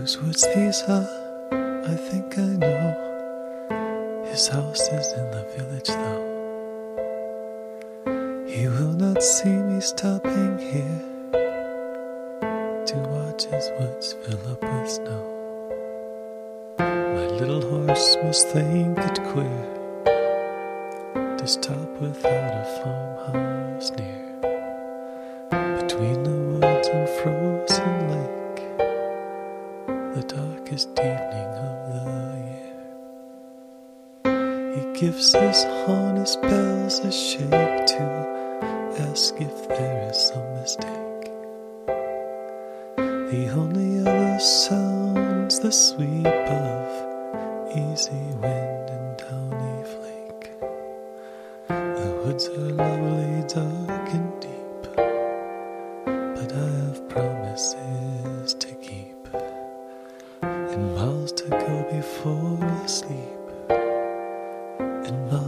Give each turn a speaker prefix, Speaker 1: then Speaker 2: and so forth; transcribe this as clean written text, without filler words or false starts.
Speaker 1: Whose woods these are, I think I know. His house is in the village though. He will not see me stopping here to watch his woods fill up with snow. My little horse must think it queer to stop without a farmhouse near, between the woods and frozen lake, the darkest evening of the year. He gives his horn, his bells a shake to ask if there is some mistake. The only other sound's the sweep of easy wind and downy flake. The woods are lovely, dark and deep, but I have promises to keep, and miles to go before I sleep, and miles